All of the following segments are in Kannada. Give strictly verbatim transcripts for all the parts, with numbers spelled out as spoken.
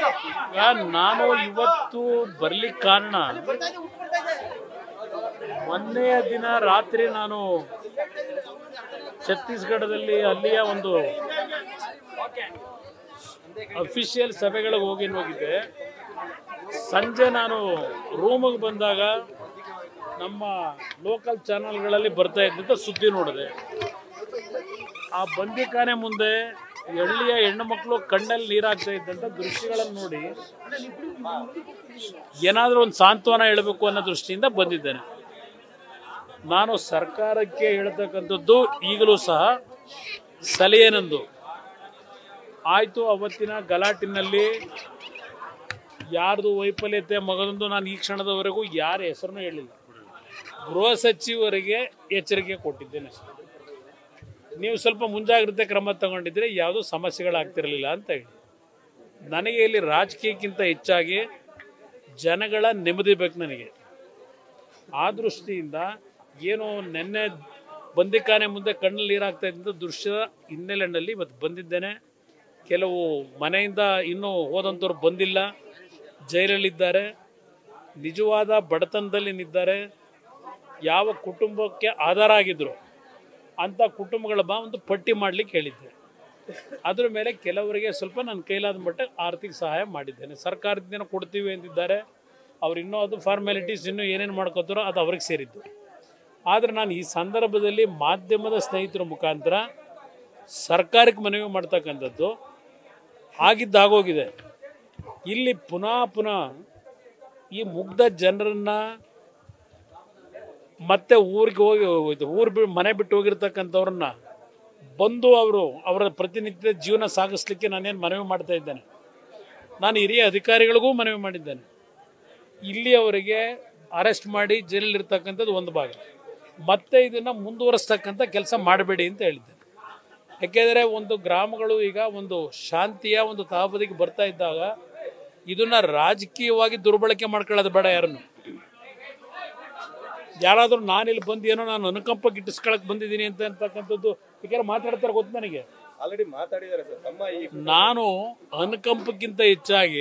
ನಾನು ಇವತ್ತು ಬರ್ಲಿಕ್ಕೆ ಕಾರಣ, ಮೊನ್ನೆಯ ದಿನ ರಾತ್ರಿ ನಾನು ಛತ್ತೀಸ್ಗಢದಲ್ಲಿ ಅಲ್ಲಿಯ ಒಂದು ಅಫಿಷಿಯಲ್ ಸಭೆಗಳಿಗೆ ಹೋಗಿ ಹೋಗಿದ್ದೆ. ಸಂಜೆ ನಾನು ರೂಮಿಗೆ ಬಂದಾಗ ನಮ್ಮ ಲೋಕಲ್ ಚಾನಲ್ಗಳಲ್ಲಿ ಬರ್ತಾ ಇದ್ದಂಥ ಸುದ್ದಿ ನೋಡಿದೆ. ಆ ಬಂದಿಖಾನೆ ಮುಂದೆ ಹಳ್ಳಿಯ ಹೆಣ್ಣು ಮಕ್ಕಳು ಕಣ್ಣಲ್ಲಿ ನೀರಾಗ್ತಾ ಇದ್ದಂಥ ದೃಶ್ಯಗಳನ್ನು ನೋಡಿ ಏನಾದರೂ ಒಂದು ಸಾಂತ್ವನ ಹೇಳಬೇಕು ಅನ್ನೋ ದೃಷ್ಟಿಯಿಂದ ಬಂದಿದ್ದೇನೆ. ನಾನು ಸರ್ಕಾರಕ್ಕೆ ಹೇಳ್ತಕ್ಕಂಥದ್ದು ಈಗಲೂ ಸಹ ಸಲಹೆನಂದು ಆಯಿತು. ಅವತ್ತಿನ ಗಲಾಟಿನಲ್ಲಿ ಯಾರ್ದು ವೈಫಲ್ಯತೆ ಮಗದೊಂದು ನಾನು ಈ ಕ್ಷಣದವರೆಗೂ ಯಾರ ಹೆಸರನ್ನು ಹೇಳಿಲ್ಲ. ಗೃಹ ಸಚಿವರಿಗೆ ಎಚ್ಚರಿಕೆ ಕೊಟ್ಟಿದ್ದೇನೆ. ನೀವು ಸ್ವಲ್ಪ ಮುಂಜಾಗ್ರತೆ ಕ್ರಮ ತಗೊಂಡಿದ್ರೆ ಯಾವುದೂ ಸಮಸ್ಯೆಗಳಾಗ್ತಿರಲಿಲ್ಲ ಅಂತ ಹೇಳಿ. ನನಗೆ ಇಲ್ಲಿ ರಾಜಕೀಯಕ್ಕಿಂತ ಹೆಚ್ಚಾಗಿ ಜನಗಳ ನೆಮ್ಮದಿ ಬೇಕು ನನಗೆ. ಆ ದೃಷ್ಟಿಯಿಂದ ಏನು ನೆನ್ನೆ ಬಂದಿಖಾನೆ ಮುಂದೆ ಕಣ್ಣಲ್ಲಿ ನೀರಾಗ್ತಾ ಇದ್ದಂಥ ದೃಶ್ಯದ ಹಿನ್ನೆಲೆಯಲ್ಲಿ ಇವತ್ತು ಬಂದಿದ್ದೇನೆ. ಕೆಲವು ಮನೆಯಿಂದ ಇನ್ನೂ ಹೋದಂಥವ್ರು ಬಂದಿಲ್ಲ, ಜೈಲಲ್ಲಿದ್ದಾರೆ, ನಿಜವಾದ ಬಡತನದಲ್ಲಿ ನಿದ್ದಾರೆ. ಯಾವ ಕುಟುಂಬಕ್ಕೆ ಆಧಾರ ಆಗಿದ್ರು ಅಂಥ ಕುಟುಂಬಗಳ ಬಾ ಒಂದು ಪಟ್ಟಿ ಮಾಡಲಿಕ್ಕೆ ಹೇಳಿದ್ದೆ. ಅದ್ರ ಮೇಲೆ ಕೆಲವರಿಗೆ ಸ್ವಲ್ಪ ನನ್ನ ಕೈಲಾದ ಮಟ್ಟ ಆರ್ಥಿಕ ಸಹಾಯ ಮಾಡಿದ್ದೇನೆ. ಸರ್ಕಾರದಿಂದ ಕೊಡ್ತೀವಿ ಅಂತಿದ್ದಾರೆ. ಅವ್ರು ಇನ್ನೂ ಅದು ಫಾರ್ಮ್ಯಾಲಿಟೀಸ್ ಇನ್ನೂ ಏನೇನು ಮಾಡ್ಕೋತಾರೋ ಅದು ಅವ್ರಿಗೆ ಸೇರಿದ್ದು. ಆದರೆ ನಾನು ಈ ಸಂದರ್ಭದಲ್ಲಿ ಮಾಧ್ಯಮದ ಸ್ನೇಹಿತರ ಮುಖಾಂತರ ಸರ್ಕಾರಕ್ಕೆ ಮನವಿ ಮಾಡ್ತಕ್ಕಂಥದ್ದು ಆಗಿದ್ದಾಗೋಗಿದೆ. ಇಲ್ಲಿ ಪುನಃ ಪುನಃ ಈ ಮುಗ್ಧ ಜನರನ್ನು ಮತ್ತೆ ಊರಿಗೆ ಹೋಗಿ ಊರು ಬಿ ಮನೆ ಬಿಟ್ಟು ಹೋಗಿರ್ತಕ್ಕಂಥವ್ರನ್ನ ಬಂದು ಅವರು ಅವರ ಪ್ರತಿನಿತ್ಯ ಜೀವನ ಸಾಗಿಸ್ಲಿಕ್ಕೆ ನಾನೇನು ಮನವಿ ಮಾಡ್ತಾ ಇದ್ದೇನೆ. ನಾನು ಹಿರಿಯ ಅಧಿಕಾರಿಗಳಿಗೂ ಮನವಿ ಮಾಡಿದ್ದೇನೆ. ಇಲ್ಲಿ ಅವರಿಗೆ ಅರೆಸ್ಟ್ ಮಾಡಿ ಜೈಲಲ್ಲಿರ್ತಕ್ಕಂಥದ್ದು ಒಂದು ಭಾಗ, ಮತ್ತೆ ಇದನ್ನು ಮುಂದುವರಿಸ್ತಕ್ಕಂಥ ಕೆಲಸ ಮಾಡಬೇಡಿ ಅಂತ ಹೇಳಿದ್ದೇನೆ. ಯಾಕೆಂದರೆ ಒಂದು ಗ್ರಾಮಗಳು ಈಗ ಒಂದು ಶಾಂತಿಯ ಒಂದು ತಹಬದಿಗೆ ಬರ್ತಾ ಇದ್ದಾಗ ಇದನ್ನು ರಾಜಕೀಯವಾಗಿ ದುರ್ಬಳಕೆ ಮಾಡ್ಕೊಳ್ಳೋದು ಬೇಡ. ಯಾರನ್ನು ಯಾರಾದರೂ ನಾನಿಲ್ಲಿ ಬಂದು ಏನೋ ನಾನು ಅನುಕಂಪ ಗಿಟ್ಟಿಸ್ಕೊಳಕ್ಕೆ ಬಂದಿದ್ದೀನಿ ಅಂತ ಅಂತಕ್ಕಂಥದ್ದು ಯಾಕೆಂದ್ರೆ ಮಾತಾಡ್ತಾರೆ ಗೊತ್ತು ನನಗೆ. ಆಲ್ರೆಡಿ ಮಾತಾಡಿದ್ದಾರೆ ಸರ್. ತಮ್ಮ ಈ ನಾನು ಅನುಕಂಪಕ್ಕಿಂತ ಹೆಚ್ಚಾಗಿ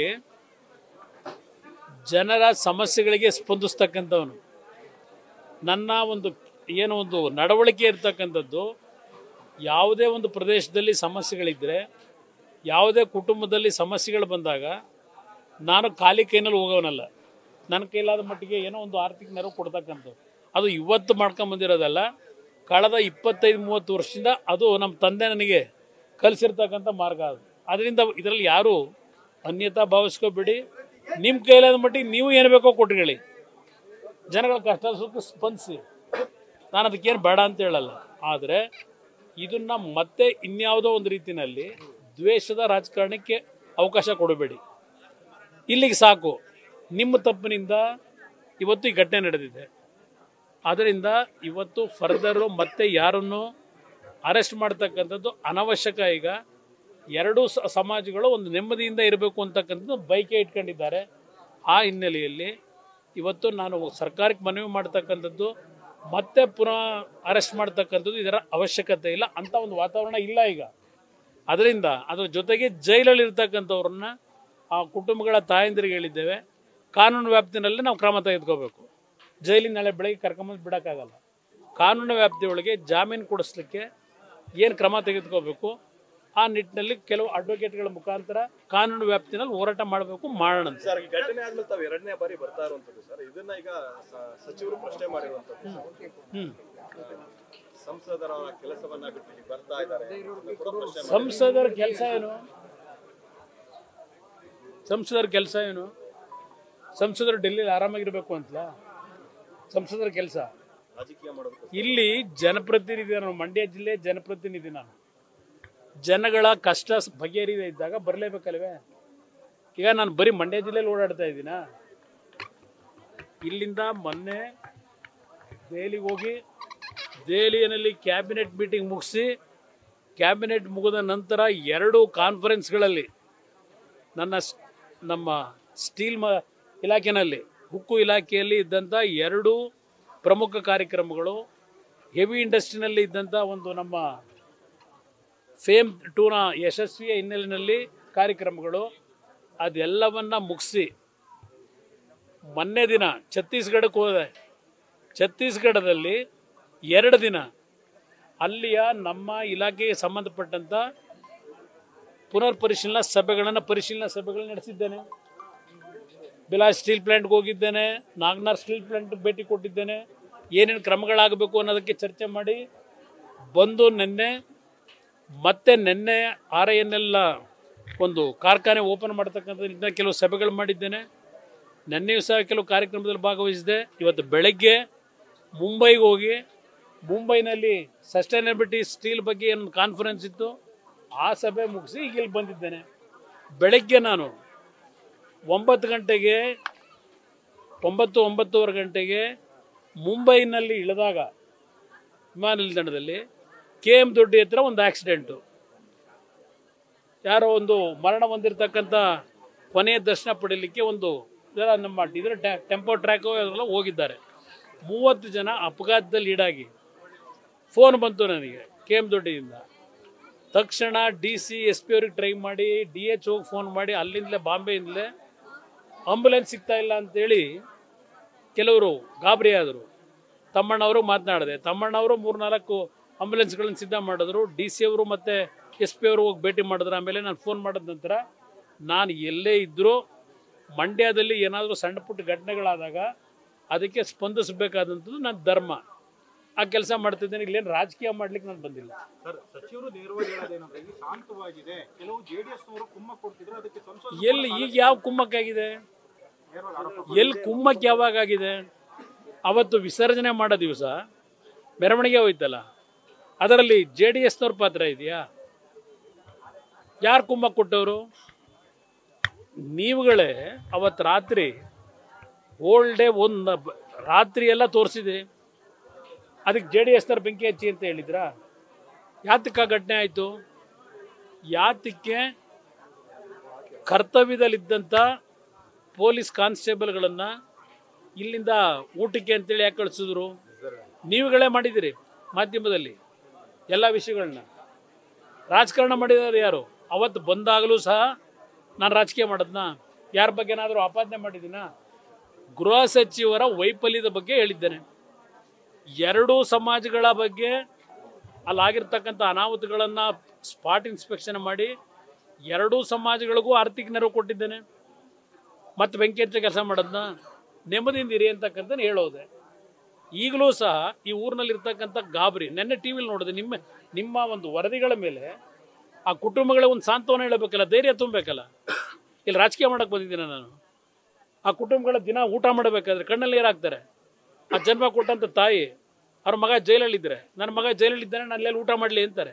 ಜನರ ಸಮಸ್ಯೆಗಳಿಗೆ ಸ್ಪಂದಿಸ್ತಕ್ಕಂಥವನು. ನನ್ನ ಒಂದು ಏನೋ ಒಂದು ನಡವಳಿಕೆ ಇರ್ತಕ್ಕಂಥದ್ದು, ಯಾವುದೇ ಒಂದು ಪ್ರದೇಶದಲ್ಲಿ ಸಮಸ್ಯೆಗಳಿದ್ದರೆ, ಯಾವುದೇ ಕುಟುಂಬದಲ್ಲಿ ಸಮಸ್ಯೆಗಳು ಬಂದಾಗ ನಾನು ಖಾಲಿ ಕೈನಲ್ಲಿ ಹೋಗೋನಲ್ಲ. ನನ್ನ ಕೈಲಾದ ಮಟ್ಟಿಗೆ ಏನೋ ಒಂದು ಆರ್ಥಿಕ ನೆರವು ಕೊಡ್ತಕ್ಕಂಥದ್ದು. ಅದು ಇವತ್ತು ಮಾಡ್ಕೊಂಬಂದಿರೋದಲ್ಲ, ಕಳೆದ ಇಪ್ಪತ್ತೈದು ಮೂವತ್ತು ವರ್ಷದಿಂದ ಅದು ನಮ್ಮ ತಂದೆ ನನಗೆ ಕಲಿಸಿರ್ತಕ್ಕಂಥ ಮಾರ್ಗ. ಅದು ಅದರಿಂದ ಇದರಲ್ಲಿ ಯಾರೂ ಅನ್ಯತಾ ಭಾವಿಸ್ಕೋಬೇಡಿ. ನಿಮ್ಮ ಕೈಲಾದ ಮಟ್ಟಿಗೆ ನೀವು ಏನು ಬೇಕೋ ಕೊಟ್ಕೊಳ್ಳಿ, ಜನಗಳ ಕಷ್ಟ ಸುಖ ಸ್ಪಂದಿಸಿ. ನಾನು ಅದಕ್ಕೇನು ಬೇಡ ಅಂತ ಹೇಳಲ್ಲ. ಆದರೆ ಇದನ್ನು ಮತ್ತೆ ಇನ್ಯಾವುದೋ ಒಂದು ರೀತಿಯಲ್ಲಿ ದ್ವೇಷದ ರಾಜಕಾರಣಕ್ಕೆ ಅವಕಾಶ ಕೊಡಬೇಡಿ. ಇಲ್ಲಿಗೆ ಸಾಕು. ನಿಮ್ಮ ತಪ್ಪಿನಿಂದ ಇವತ್ತು ಈ ಘಟನೆ ನಡೆದಿದೆ. ಆದ್ದರಿಂದ ಇವತ್ತು ಫರ್ದರು ಮತ್ತೆ ಯಾರನ್ನು ಅರೆಸ್ಟ್ ಮಾಡ್ತಕ್ಕಂಥದ್ದು ಅನವಶ್ಯಕ. ಈಗ ಎರಡೂ ಸಮಾಜಗಳು ಒಂದು ನೆಮ್ಮದಿಯಿಂದ ಇರಬೇಕು ಅಂತಕ್ಕಂಥದ್ದು ಬೈಕೆ ಇಟ್ಕೊಂಡಿದ್ದಾರೆ. ಆ ಹಿನ್ನೆಲೆಯಲ್ಲಿ ಇವತ್ತು ನಾನು ಸರ್ಕಾರಕ್ಕೆ ಮನವಿ ಮಾಡ್ತಕ್ಕಂಥದ್ದು ಮತ್ತೆ ಪುನಃ ಅರೆಸ್ಟ್ ಮಾಡ್ತಕ್ಕಂಥದ್ದು ಇದರ ಅವಶ್ಯಕತೆ ಇಲ್ಲ. ಅಂಥ ಒಂದು ವಾತಾವರಣ ಇಲ್ಲ ಈಗ. ಅದರಿಂದ ಅದರ ಜೊತೆಗೆ ಜೈಲಲ್ಲಿ ಇರ್ತಕ್ಕಂಥವ್ರನ್ನ ಆ ಕುಟುಂಬಗಳ ತಾಯಂದಿರಿಗೆ ಹೇಳಿದ್ದೇವೆ, ಕಾನೂನು ವ್ಯಾಪ್ತಿನಲ್ಲಿ ನಾವು ಕ್ರಮ ತೆಗೆದುಕೋಬೇಕು. ಜೈಲಿನ ನಾಳೆ ಬೆಳಗ್ಗೆ ಕರ್ಕೊಂಬಂದು ಬಿಡೋಕ್ಕಾಗಲ್ಲ. ಕಾನೂನು ವ್ಯಾಪ್ತಿಯೊಳಗೆ ಜಾಮೀನು ಕೊಡಿಸ್ಲಿಕ್ಕೆ ಏನು ಕ್ರಮ ತೆಗೆದುಕೋಬೇಕು ಆ ನಿಟ್ಟಿನಲ್ಲಿ ಕೆಲವು ಅಡ್ವೊಕೇಟ್ಗಳ ಮುಖಾಂತರ ಕಾನೂನು ವ್ಯಾಪ್ತಿನಲ್ಲಿ ಹೋರಾಟ ಮಾಡಬೇಕು, ಮಾಡೋಣ ಅಂತ. ಸರ್, ಈ ಘಟನೆ ಆದ್ಮೇಲೆ ತಾವು ಎರಡನೇ ಬಾರಿ ಬರ್ತಾ ಇರುವಂತದ್ದು ಸರ್. ಇದನ್ನ ಈಗ ಸಚಿವರು ಪ್ರಶ್ನೆ ಮಾಡಿರುವಂತದ್ದು. ಹ್ಮ್ ಸಂಸದರ ಕೆಲಸವನ್ನ ಬಿಟ್ಟು ಬರ್ತಾ ಇದ್ದಾರೆ. ಸಂಸದರ ಕೆಲಸ ಏನು? ಸಂಸದರ ಕೆಲಸ ಏನು? ಸಂಸದರು ಡೆಲ್ಲಿಲಿ ಆರಾಮಾಗಿರ್ಬೇಕು ಅಂತಲ್ಲ ಸಂಸದರ ಕೆಲಸ. ರಾಜಕೀಯ ಮಾಡೋದು ಇಲ್ಲಿ ಜನಪ್ರತಿನಿಧಿ, ನಾನು ಮಂಡ್ಯ ಜಿಲ್ಲೆ ಜನಪ್ರತಿನಿಧಿ. ನಾನು ಜನಗಳ ಕಷ್ಟ ಬಗೆಹರಿದೇ ಇದ್ದಾಗ ಬರಲೇಬೇಕಲ್ವೇ? ಈಗ ನಾನು ಬರೀ ಮಂಡ್ಯ ಜಿಲ್ಲೆಯಲ್ಲಿ ಓಡಾಡ್ತಾ ಇದ್ದೀನ. ಇಲ್ಲಿಂದ ಮೊನ್ನೆ ದೆಹಲಿಗೆ ಹೋಗಿ ದೆಹಲಿಯಲ್ಲಿ ಕ್ಯಾಬಿನೆಟ್ ಮೀಟಿಂಗ್ ಮುಗಿಸಿ, ಕ್ಯಾಬಿನೆಟ್ ಮುಗಿದ ನಂತರ ಎರಡು ಕಾನ್ಫರೆನ್ಸ್ಗಳಲ್ಲಿ ನನ್ನ ನಮ್ಮ ಸ್ಟೀಲ್ ಮ ಇಲಾಖೆಯಲ್ಲಿ ಉಕ್ಕು ಇಲಾಖೆಯಲ್ಲಿ ಇದ್ದಂಥ ಎರಡು ಪ್ರಮುಖ ಕಾರ್ಯಕ್ರಮಗಳು, ಹೆವಿ ಇಂಡಸ್ಟ್ರಿನಲ್ಲಿ ಇದ್ದಂಥ ಒಂದು ನಮ್ಮ ಫೇಮ್ ಟೂನ ಯಶಸ್ವಿಯ ಹಿನ್ನೆಲೆಯಲ್ಲಿ ಕಾರ್ಯಕ್ರಮಗಳು, ಅದೆಲ್ಲವನ್ನ ಮುಗಿಸಿ ಮೊನ್ನೆ ದಿನ ಛತ್ತೀಸ್ಗಢಕ್ಕೆ ಹೋದೆ. ಛತ್ತೀಸ್ಗಢದಲ್ಲಿ ಎರಡು ದಿನ ಅಲ್ಲಿಯ ನಮ್ಮ ಇಲಾಖೆಗೆ ಸಂಬಂಧಪಟ್ಟಂಥ ಪುನರ್ ಪರಿಶೀಲನಾ ಸಭೆಗಳನ್ನು ಪರಿಶೀಲನಾ ಸಭೆಗಳನ್ನು ನಡೆಸಿದ್ದೇನೆ. ಬಿಲಾಸ್ ಸ್ಟೀಲ್ ಪ್ಲಾಂಟ್ಗೆ ಹೋಗಿದ್ದೇನೆ, ನಾಗ್ನಾರ್ ಸ್ಟೀಲ್ ಪ್ಲಾಂಟ್ ಭೇಟಿ ಕೊಟ್ಟಿದ್ದೇನೆ. ಏನೇನು ಕ್ರಮಗಳಾಗಬೇಕು ಅನ್ನೋದಕ್ಕೆ ಚರ್ಚೆ ಮಾಡಿ ಬಂದು ನಿನ್ನೆ ಮತ್ತೆ ನಿನ್ನೆ ಆರ್ ಐ ಎನ್ ಎಲ್ ಒಂದು ಕಾರ್ಖಾನೆ ಓಪನ್ ಮಾಡ್ತಕ್ಕಂಥ ನಿಟ್ಟಿನ ಕೆಲವು ಸಭೆಗಳು ಮಾಡಿದ್ದೇನೆ. ನಿನ್ನೆಯೂ ಸಹ ಕೆಲವು ಕಾರ್ಯಕ್ರಮದಲ್ಲಿ ಭಾಗವಹಿಸಿದೆ. ಇವತ್ತು ಬೆಳಗ್ಗೆ ಮುಂಬೈಗೆ ಹೋಗಿ ಮುಂಬೈನಲ್ಲಿ ಸಸ್ಟೈನಬಿಲಿಟಿ ಸ್ಟೀಲ್ ಬಗ್ಗೆ ಏನು ಕಾನ್ಫರೆನ್ಸ್ ಇತ್ತು ಆ ಸಭೆ ಮುಗಿಸಿ ಈಗ ಇಲ್ಲಿ ಬಂದಿದ್ದೇನೆ. ಬೆಳಗ್ಗೆ ನಾನು ಒಂಬತ್ತು ಗಂಟೆಗೆ ಒಂಬತ್ತು ಒಂಬತ್ತುವರೆ ಗಂಟೆಗೆ ಮುಂಬೈನಲ್ಲಿ ಇಳಿದಾಗ ವಿಮಾನ ನಿಲ್ದಾಣದಲ್ಲಿ ಕೆ ಎಮ್ ದೊಡ್ಡಿ ಹತ್ರ ಒಂದು ಆಕ್ಸಿಡೆಂಟು, ಯಾರೋ ಒಂದು ಮರಣ ಹೊಂದಿರತಕ್ಕಂಥ ಕೊನೆಯ ದರ್ಶನ ಪಡೀಲಿಕ್ಕೆ ಒಂದು ಇದರ ನಮ್ಮ ಇದರ ಟೆಂಪೋ ಟ್ರ್ಯಾಕು ಅದೆಲ್ಲ ಹೋಗಿದ್ದಾರೆ. ಮೂವತ್ತು ಜನ ಅಪಘಾತದಲ್ಲಿ ಈಡಾಗಿ ಫೋನ್ ಬಂತು ನನಗೆ ಕೆ ಎಮ್ ದೊಡ್ಡಿಯಿಂದ. ತಕ್ಷಣ ಡಿ ಸಿ ಎಸ್ ಪಿ ಅವ್ರಿಗೆ ಟ್ರೈ ಮಾಡಿ, ಡಿ ಎಚ್ ಓಗೆ ಫೋನ್ ಮಾಡಿ, ಅಲ್ಲಿಂದಲೇ ಬಾಂಬೆಯಿಂದಲೇ ಆಂಬುಲೆನ್ಸ್ ಸಿಗ್ತಾ ಇಲ್ಲ ಅಂತೇಳಿ ಕೆಲವರು ಗಾಬರಿ ಆದರು. ತಮ್ಮಣ್ಣವರು ಮಾತನಾಡಿದೆ. ತಮ್ಮಣ್ಣವರು ಮೂರು ನಾಲ್ಕು ಆಂಬುಲೆನ್ಸ್ಗಳನ್ನು ಸಿದ್ಧ ಮಾಡಿದ್ರು. ಡಿ ಸಿ ಅವರು ಮತ್ತು ಎಸ್ ಪಿ ಅವರು ಹೋಗಿ ಭೇಟಿ ಮಾಡಿದ್ರು. ಆಮೇಲೆ ನಾನು ಫೋನ್ ಮಾಡಿದ ನಂತರ ನಾನು ಎಲ್ಲೇ ಇದ್ದರೂ ಮಂಡ್ಯದಲ್ಲಿ ಏನಾದರೂ ಸಣ್ಣ ಪುಟ್ಟ ಘಟನೆಗಳಾದಾಗ ಅದಕ್ಕೆ ಸ್ಪಂದಿಸಬೇಕಾದಂಥದ್ದು ನನ್ನ ಧರ್ಮ. ಆ ಕೆಲಸ ಮಾಡ್ತಿದ್ದೇನೆ. ಇಲ್ಲೇನು ರಾಜಕೀಯ ಮಾಡ್ಲಿಕ್ಕೆ ನಾನು ಬಂದಿಲ್ಲ. ಸರ್, ಸಚಿವರು ನೇರವಾಗಿ ಹೇಳೋದೇನಂದ್ರೆ ಇಲ್ಲಿ ಶಾಂತವಾಗಿದೆ, ಕೆಲವು ಜೆಡಿಎಸ್ ನವರು ಕುಮ್ಮಕ್ ಕೊಡ್ತಿದ್ರು, ಅದಕ್ಕೆ ಸಂಸದ ಎಲ್ಲಿ ಈಗ ಯಾವ ಕುಮ್ಮಕ್ಕಾಗಿದೆ? ಎಲ್ಲಿ ಕುಮ್ಮಕ್ಕೆ ಯಾವಾಗ ಆಗಿದೆ? ಅವತ್ತು ವಿಸರ್ಜನೆ ಮಾಡೋ ದಿವಸ ಮೆರವಣಿಗೆ ಹೋಯ್ತಲ್ಲ, ಅದರಲ್ಲಿ ಜೆ ಡಿ ಎಸ್ನವ್ರ ಪಾತ್ರ ಇದೆಯಾ? ಯಾರು ಕುಮ್ಮಕ್ಕೆ ಕೊಟ್ಟವರು? ನೀವುಗಳೇ ಅವತ್ತು ರಾತ್ರಿ ಹೋಲ್ ಡೇ ಒಂದು ರಾತ್ರಿ ಎಲ್ಲ ತೋರಿಸಿದ್ರಿ. ಅದಕ್ಕೆ ಜೆ ಡಿ ಎಸ್ನವ್ರು ಬೆಂಕಿ ಹಚ್ಚಿ ಅಂತ ಹೇಳಿದ್ರಾ? ಯಾತಕ್ಕೆ ಆ ಘಟನೆ ಆಯಿತು? ಯಾತಕ್ಕೆ ಕರ್ತವ್ಯದಲ್ಲಿದ್ದಂಥ ಪೊಲೀಸ್ ಕಾನ್ಸ್ಟೇಬಲ್ಗಳನ್ನು ಇಲ್ಲಿಂದ ಊಟಕ್ಕೆ ಅಂತೇಳಿ ಯಾಕೆ ಕಳಿಸಿದ್ರು? ನೀವುಗಳೇ ಮಾಡಿದಿರಿ ಮಾಧ್ಯಮದಲ್ಲಿ ಎಲ್ಲ ವಿಷಯಗಳನ್ನ. ರಾಜಕಾರಣ ಮಾಡಿದವರು ಯಾರು? ಅವತ್ತು ಬಂದಾಗಲೂ ಸಹ ನಾನು ರಾಜಕೀಯ ಮಾಡೋದನ್ನ ಯಾರ ಬಗ್ಗೆ ಏನಾದರೂ ಆಪಾದನೆ ಮಾಡಿದ್ದೀನ? ಗೃಹ ಸಚಿವರ ವೈಫಲ್ಯದ ಬಗ್ಗೆ ಹೇಳಿದ್ದೇನೆ. ಎರಡೂ ಸಮಾಜಗಳ ಬಗ್ಗೆ ಅಲ್ಲಾಗಿರ್ತಕ್ಕಂಥ ಅನಾಹುತಗಳನ್ನು ಸ್ಪಾಟ್ ಇನ್ಸ್ಪೆಕ್ಷನ್ ಮಾಡಿ ಎರಡೂ ಸಮಾಜಗಳಿಗೂ ಆರ್ಥಿಕ ನೆರವು ಕೊಟ್ಟಿದ್ದೇನೆ. ಮತ್ತು ಬೆಂಕಿ ಹಚ್ಚ ಕೆಲಸ ಮಾಡೋದನ್ನ ನೆಮ್ಮದಿಯಿಂದ ಇರಿ ಅಂತಕ್ಕಂಥ ಹೇಳೋದೆ. ಈಗಲೂ ಸಹ ಈ ಊರಿನಲ್ಲಿರ್ತಕ್ಕಂಥ ಗಾಬರಿ. ನೆನ್ನೆ ಟಿ ವಿಲಿ ನೋಡಿದೆ, ನಿಮ್ಮ ನಿಮ್ಮ ಒಂದು ವರದಿಗಳ ಮೇಲೆ ಆ ಕುಟುಂಬಗಳ ಒಂದು ಸಾಂತ್ವನ ಹೇಳಬೇಕಲ್ಲ, ಧೈರ್ಯ ತುಂಬಬೇಕಲ್ಲ. ಇಲ್ಲಿ ರಾಜಕೀಯ ಮಾಡೋಕ್ಕೆ ಬಂದಿದ್ದೀನಿ ನಾನು. ಆ ಕುಟುಂಬಗಳ ದಿನ ಊಟ ಮಾಡಬೇಕಾದ್ರೆ ಕಣ್ಣಲ್ಲಿ ನೀರಾಗ್ತಾರೆ. ಆ ಜನ್ಮ ಕೊಟ್ಟಂಥ ತಾಯಿ ಅವ್ರ ಮಗ ಜೈಲಲ್ಲಿದ್ದರೆ, ನನ್ನ ಮಗ ಜೈಲಲ್ಲಿದ್ದಾನೆ, ನಾನು ಅಲ್ಲೆಲ್ಲಿ ಊಟ ಮಾಡಲಿ ಅಂತಾರೆ.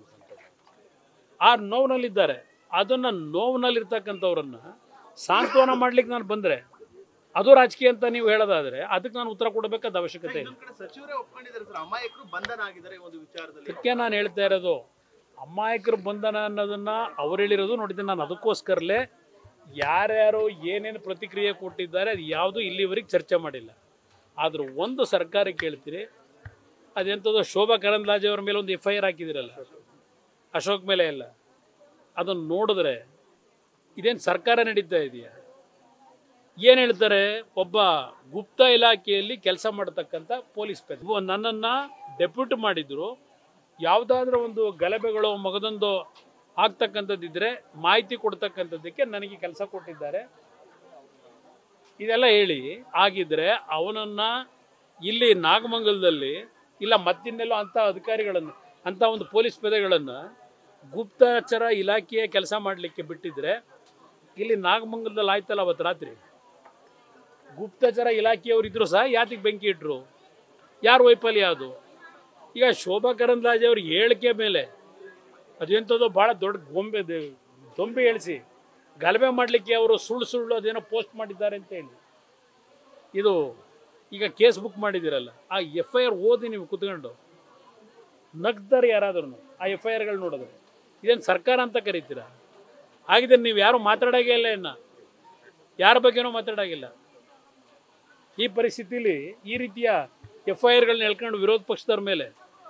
ಆ ನೋವಿನಲ್ಲಿದ್ದಾರೆ. ಅದನ್ನು ನೋವಿನಲ್ಲಿರ್ತಕ್ಕಂಥವ್ರನ್ನ ಸಾಂತ್ವನ ಮಾಡ್ಲಿಕ್ಕೆ ನಾನು ಬಂದರೆ ಅದು ರಾಜಕೀಯ ಅಂತ ನೀವು ಹೇಳೋದಾದ್ರೆ ಅದಕ್ಕೆ ನಾನು ಉತ್ತರ ಕೊಡಬೇಕಾದ ಅವಶ್ಯಕತೆ ಇಲ್ಲ. ಸಚಿವರೇ ಒಪ್ಕೊಂಡಿದ್ದಾರೆ ಸರ್, ಅಮಾಯಕರು ಬಂಧನ ಆಗಿದ್ದಾರೆ ಒಂದು ವಿಚಾರದಲ್ಲಿ. ಅದಕ್ಕೆ ನಾನು ಹೇಳ್ತಾ ಇರೋದು, ಅಮಾಯಕರು ಬಂಧನ ಅನ್ನೋದನ್ನ ಅವ್ರು ಹೇಳಿರೋದು ನೋಡಿದ್ದೀನಿ ನಾನು. ಅದಕ್ಕೋಸ್ಕರಲೇ ಯಾರ್ಯಾರು ಏನೇನು ಪ್ರತಿಕ್ರಿಯೆ ಕೊಟ್ಟಿದ್ದಾರೆ ಅದು ಯಾವುದೂ ಇಲ್ಲಿವರೆಗೆ ಚರ್ಚೆ ಮಾಡಿಲ್ಲ. ಆದರೂ ಒಂದು ಸರ್ಕಾರಕ್ಕೆ ಹೇಳ್ತೀರಿ, ಅದೆಂಥದ್ದು ಶೋಭಾ ಕರಂದ್ಲಾಜೆ ಅವ್ರ ಮೇಲೆ ಒಂದು ಎಫ್ ಐ ಆರ್ ಹಾಕಿದಿರಲ್ಲ, ಅಶೋಕ್ ಮೇಲೆ ಎಲ್ಲ, ಅದನ್ನು ನೋಡಿದ್ರೆ ಇದೇನು ಸರ್ಕಾರ ನಡೀತಾ ಇದೆಯಾ? ಏನು ಹೇಳ್ತಾರೆ? ಒಬ್ಬ ಗುಪ್ತ ಇಲಾಖೆಯಲ್ಲಿ ಕೆಲಸ ಮಾಡತಕ್ಕಂಥ ಪೊಲೀಸ್ ಪೇದೆ ನನ್ನನ್ನು ಡೆಪ್ಯೂಟ್ ಮಾಡಿದ್ರು. ಯಾವುದಾದ್ರೂ ಒಂದು ಗಲಭೆಗಳು ಮಗದೊಂದು ಆಗ್ತಕ್ಕಂಥದ್ದಿದ್ರೆ ಮಾಹಿತಿ ಕೊಡ್ತಕ್ಕಂಥದ್ದಕ್ಕೆ ನನಗೆ ಕೆಲಸ ಕೊಟ್ಟಿದ್ದಾರೆ. ಇದೆಲ್ಲ ಹೇಳಿ ಆಗಿದ್ರೆ ಅವನನ್ನು ಇಲ್ಲಿ ನಾಗಮಂಗಲದಲ್ಲಿ ಇಲ್ಲ ಮತ್ತಿನ್ನೆಲ್ಲೋ ಅಂಥ ಅಧಿಕಾರಿಗಳನ್ನು, ಅಂಥ ಒಂದು ಪೊಲೀಸ್ ಪೇದೆಗಳನ್ನು ಗುಪ್ತಚರ ಇಲಾಖೆಯ ಕೆಲಸ ಮಾಡಲಿಕ್ಕೆ ಬಿಟ್ಟಿದ್ರೆ ಇಲ್ಲಿ ನಾಗಮಂಗಲದಲ್ಲಿ ಆಯ್ತಲ್ಲ ಅವತ್ತು ರಾತ್ರಿ. ಗುಪ್ತಚರ ಇಲಾಖೆಯವರು ಇದ್ರು ಸಹ ಯಾತಿಗೆ ಬೆಂಕಿ ಇಟ್ಟರು? ಯಾರು ವೈಫಲ್ಯ ಅದು? ಈಗ ಶೋಭಾ ಕರಂದ್ಲಾಜೆ ಅವ್ರ ಹೇಳಿಕೆ ಮೇಲೆ ಅದೆಂಥದ್ದು ಭಾಳ ದೊಡ್ಡ ಗೊಂಬೆ ದೊಂಬೆ ಎಳಿಸಿ ಗಲಭೆ ಮಾಡಲಿಕ್ಕೆ ಅವರು ಸುಳ್ಳು ಸುಳ್ಳು ಅದೇನೋ ಪೋಸ್ಟ್ ಮಾಡಿದ್ದಾರೆ ಅಂತ ಹೇಳಿ ಇದು ಈಗ ಕೇಸ್ ಬುಕ್ ಮಾಡಿದ್ದೀರಲ್ಲ, ಆ ಎಫ್ ಐ ಆರ್ ಓದಿ ನೀವು ಕುತ್ಕೊಂಡು ನಗ್ತಾರೆ ಯಾರಾದ್ರೂ ಆ ಎಫ್ ಐ ಆರ್ಗಳು ನೋಡಿದ್ರೆ. ಇದೇನು ಸರ್ಕಾರ ಅಂತ ಕರಿತೀರಾ? ಹಾಗಿದ್ರೆ ನೀವು ಯಾರು ಮಾತಾಡೋಂಗೇ ಇಲ್ಲ, ಇನ್ನು ಯಾರ ಬಗ್ಗೆನೂ ಮಾತಾಡೋಂಗಿಲ್ಲ. ಈ ಪರಿಸ್ಥಿತಿಲಿ ಈ ರೀತಿಯ ಎಫ್ ಐ ಆರ್ಗಳನ್ನ ಹೇಳ್ಕೊಂಡು ವಿರೋಧ ಪಕ್ಷದವ್ರ ಮೇಲೆ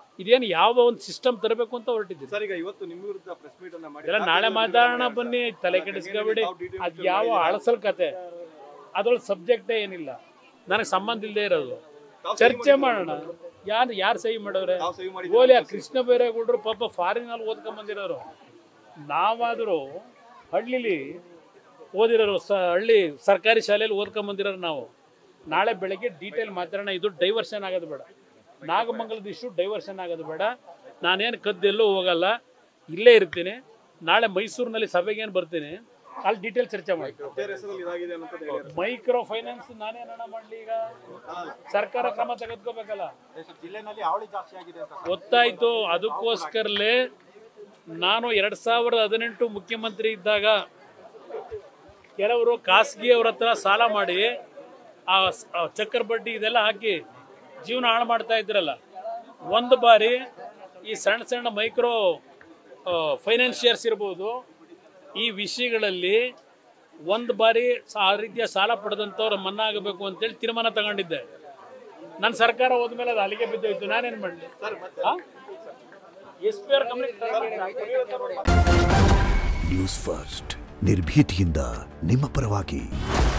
ಇದೇನು ಯಾವ ಒಂದು ಸಿಸ್ಟಮ್ ತರಬೇಕು ಅಂತ ಹೊರಟಿದ್ದೀರಿ. ಸರ್ ಈಗ ಇವತ್ತು ನಿಮ್ಮ ವಿರುದ್ಧ ಪ್ರೆಸ್ ಮೀಟ್ ಅನ್ನ ಮಾಡಿ ಇದೆಲ್ಲ ನಾಳೆ ಮಾತಾಡೋಣ ಬನ್ನಿ, ತಲೆ ಕೆಡಿಸ್ಕೋಬೇಡಿ. ಅದು ಯಾವ ಅಳಸಲ್ ಕತೆ, ಅದ್ರೊಳಗೆ ಸಬ್ಜೆಕ್ಟೇ ಏನಿಲ್ಲ, ನನಗೆ ಸಂಬಂಧ ಇಲ್ಲದೆ ಇರೋದು. ಚರ್ಚೆ ಮಾಡೋಣ. ಯಾರು ಯಾರು ಸಹಿ ಮಾಡೋರೆ? ಓಲಿ ಆ ಕೃಷ್ಣ ಬೈರೇಗೌಡರು ಪಾಪ ಫಾರಿನಲ್ಲಿ ಓದ್ಕೊಂಡ್ ಬಂದಿರೋರು. ನಾವಾದರೂ ಹಳ್ಳಿಲಿ ಓದಿರೋರು, ಸ ಹಳ್ಳಿ ಸರ್ಕಾರಿ ಶಾಲೆಯಲ್ಲಿ ಓದ್ಕೊಂಡ್ ಬಂದಿರೋರು ನಾವು. ನಾಳೆ ಬೆಳಗ್ಗೆ ಡೀಟೇಲ್ ಮಾತಾಡೋಣ. ಇದು ಡೈವರ್ಷನ್ ಆಗೋದು ಬೇಡ, ನಾಗಮಂಗಲದ ಇಶ್ಯೂ ಡೈವರ್ಷನ್ ಆಗೋದು ಬೇಡ. ನಾನೇನು ಕದ್ದೆಲ್ಲೂ ಹೋಗಲ್ಲ, ಇಲ್ಲೇ ಇರ್ತೀನಿ. ನಾಳೆ ಮೈಸೂರಿನಲ್ಲಿ ಸಭೆಗೆ ಏನು ಬರ್ತೀನಿ, ಅಲ್ಲಿ ಡೀಟೇಲ್ ಚರ್ಚೆ ಮಾಡಿ. ಮೈಕ್ರೋ ಫೈನಾನ್ಸ್ ನಾನೇನ ಮಾಡಲಿ? ಈಗ ಸರ್ಕಾರ ಕ್ರಮ ತೆಗೆದುಕೋಬೇಕಲ್ಲ. ಜಿಲ್ಲೆನಲ್ಲಿ ಹಾವಳಿ ಜಾಸ್ತಿ ಆಗಿದೆ ಅಂತ ಗೊತ್ತಾಯ್ತು. ಅದಕ್ಕೋಸ್ಕರಲೇ ನಾನು ಎರಡ್ ಸಾವಿರದ ಹದಿನೆಂಟು ಮುಖ್ಯಮಂತ್ರಿ ಇದ್ದಾಗ ಕೆಲವರು ಖಾಸಗಿ ಅವ್ರ ಹತ್ರ ಸಾಲ ಮಾಡಿ ಆ ಚಕ್ರ ಬಡ್ಡಿ ಇದೆಲ್ಲ ಹಾಕಿ ಜೀವನ ಹಾಳು ಮಾಡ್ತಾ ಇದ್ರಲ್ಲ. ಒಂದು ಬಾರಿ ಈ ಸಣ್ಣ ಸಣ್ಣ ಮೈಕ್ರೋ ಫೈನಾನ್ಷಿಯರ್ಸ್ ಇರ್ಬೋದು, ಈ ವಿಷಯಗಳಲ್ಲಿ ಒಂದು ಬಾರಿ ಆ ರೀತಿಯ ಸಾಲ ಪಡೆದಂಥವ್ರು ಮನ್ನಾ ಆಗಬೇಕು ಅಂತೇಳಿ ತೀರ್ಮಾನ ತಗೊಂಡಿದ್ದೆ. ನನ್ನ ಸರ್ಕಾರ ಹೋದ್ಮೇಲೆ ಅದು ಅಲ್ಲಿಗೆ ಬಿದ್ದೋಯ್ತು. ನಾನೇನು ಮಾಡಲಿ? S P R news first ನಿರ್ಭೀತಿಯಿಂದ ನಿಮ್ಮ ಪರವಾಗಿ.